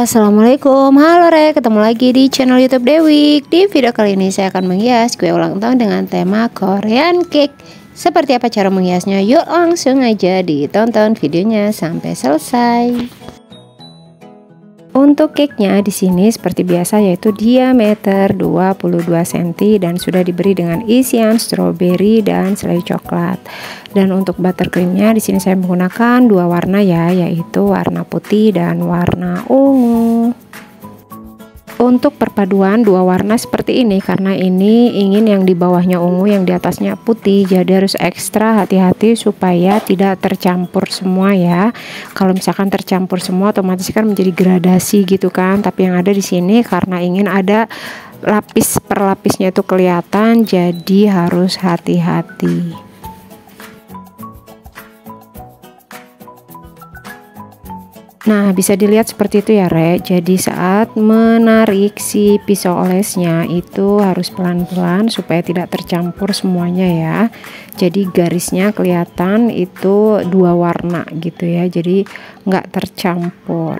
Assalamualaikum, halo Re, ketemu lagi di channel YouTube Dewi. Di video kali ini saya akan menghias kue ulang tahun dengan tema Korean cake. Seperti apa cara menghiasnya? Yuk langsung aja ditonton videonya sampai selesai. Untuk cake-nya di sini seperti biasa yaitu diameter 22 cm dan sudah diberi dengan isian stroberi dan selai coklat. Dan untuk buttercreamnya di sini saya menggunakan dua warna ya, yaitu warna putih dan warna ungu. Untuk perpaduan dua warna seperti ini karena ini ingin yang di bawahnya ungu, yang di atasnya putih, jadi harus ekstra hati-hati supaya tidak tercampur semua ya. Kalau misalkan tercampur semua otomatis kan menjadi gradasi gitu kan, tapi yang ada di sini karena ingin ada lapis per lapisnya itu kelihatan, jadi harus hati-hati. Nah, bisa dilihat seperti itu ya Re. Jadi saat menarik si pisau olesnya itu harus pelan-pelan supaya tidak tercampur semuanya ya. Jadi garisnya kelihatan itu dua warna gitu ya, jadi nggak tercampur.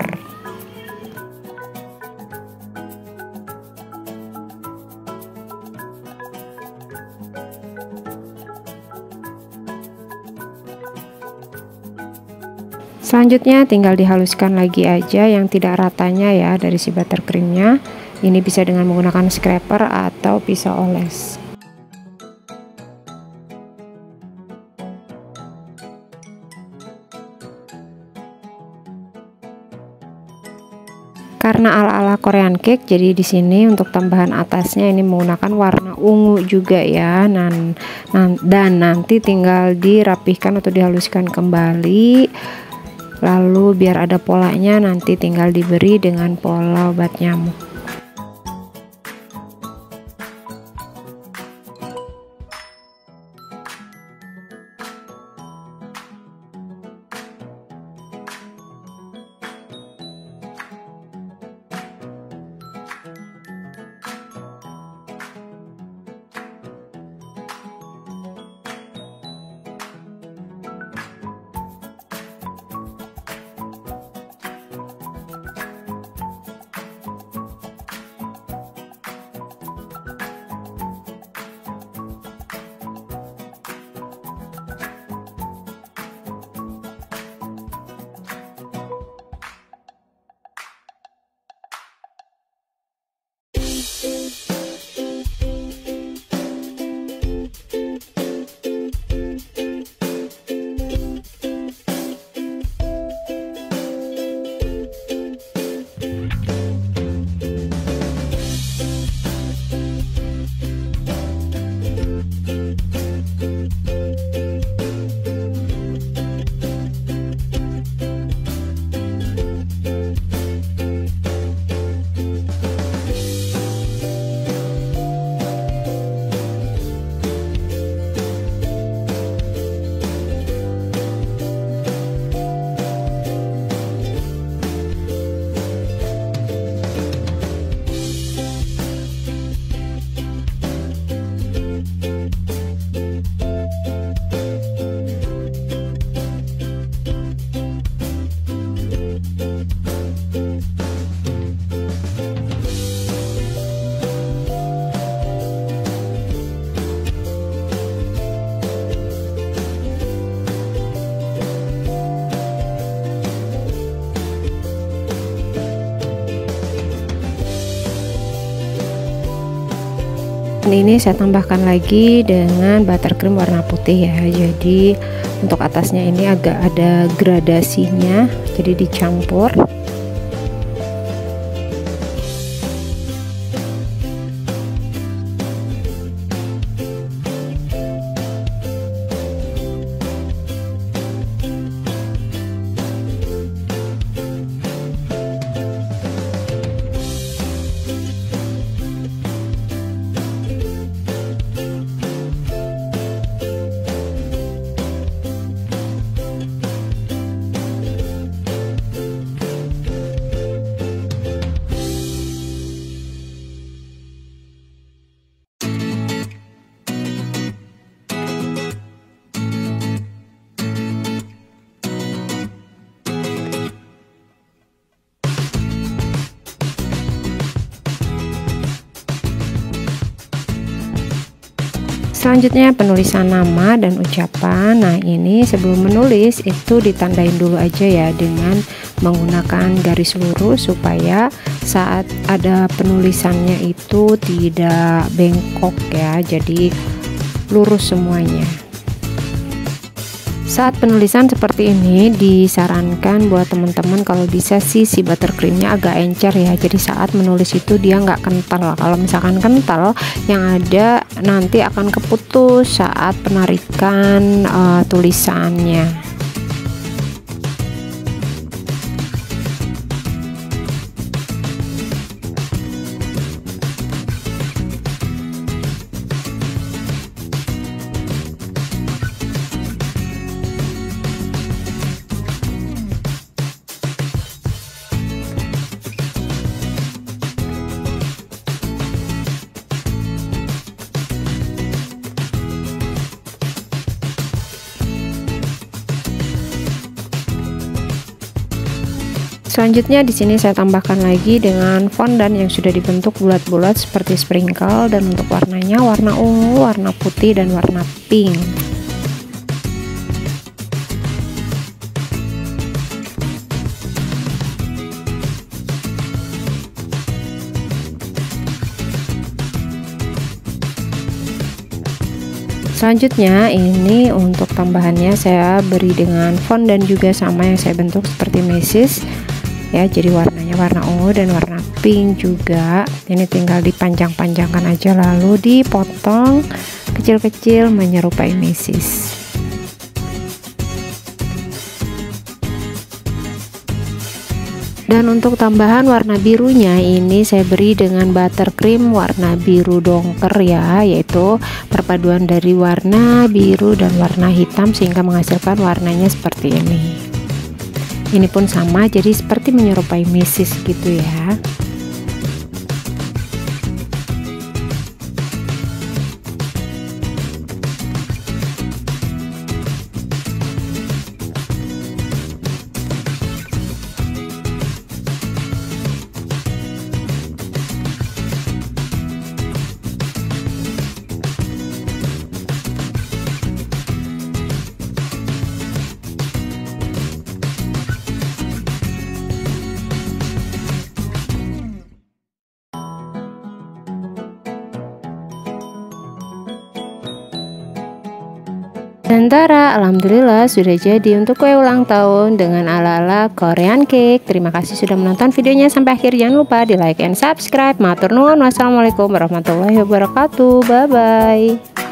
Selanjutnya tinggal dihaluskan lagi aja yang tidak ratanya ya dari si buttercreamnya. Ini bisa dengan menggunakan scraper atau pisau oles. Karena ala-ala Korean cake, jadi di sini untuk tambahan atasnya ini menggunakan warna ungu juga ya. Dan nanti tinggal dirapihkan atau dihaluskan kembali. Lalu biar ada polanya nanti tinggal diberi dengan pola obat nyamuk. Ini saya tambahkan lagi dengan buttercream warna putih ya, jadi untuk atasnya ini agak ada gradasinya, jadi dicampur. Selanjutnya penulisan nama dan ucapan. Nah ini sebelum menulis itu ditandain dulu aja ya dengan menggunakan garis lurus supaya saat ada penulisannya itu tidak bengkok ya, jadi lurus semuanya. Saat penulisan seperti ini disarankan buat teman-teman kalau bisa sih si buttercreamnya agak encer ya, jadi saat menulis itu dia nggak kental. Kalau misalkan kental yang ada nanti akan keputus saat penarikan tulisannya. Selanjutnya di sini saya tambahkan lagi dengan fondan yang sudah dibentuk bulat-bulat seperti sprinkle, dan untuk warnanya warna ungu, warna putih, dan warna pink. Selanjutnya ini untuk tambahannya saya beri dengan fondan juga sama yang saya bentuk seperti mesis ya, jadi warnanya warna ungu dan warna pink juga. Ini tinggal dipanjang-panjangkan aja lalu dipotong kecil-kecil menyerupai mesis. Dan untuk tambahan warna birunya ini saya beri dengan buttercream warna biru dongker ya, yaitu perpaduan dari warna biru dan warna hitam sehingga menghasilkan warnanya seperti ini. Ini pun sama, jadi seperti menyerupai mesis gitu ya. Dan Tara, alhamdulillah sudah jadi untuk kue ulang tahun dengan ala-ala Korean cake. Terima kasih sudah menonton videonya sampai akhir. Jangan lupa di like and subscribe. Matur nuwun. Wassalamualaikum warahmatullahi wabarakatuh. Bye bye.